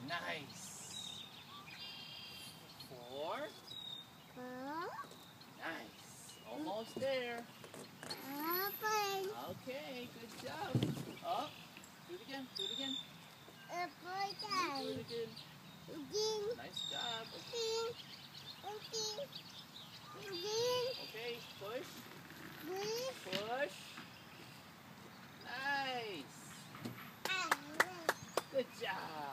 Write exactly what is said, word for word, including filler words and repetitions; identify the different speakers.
Speaker 1: Nice. Four. Nice. Almost there. Okay, good job. Up. Do it again. Do it again. Do it again. Nice job. Okay, push. Push. Nice. Good job.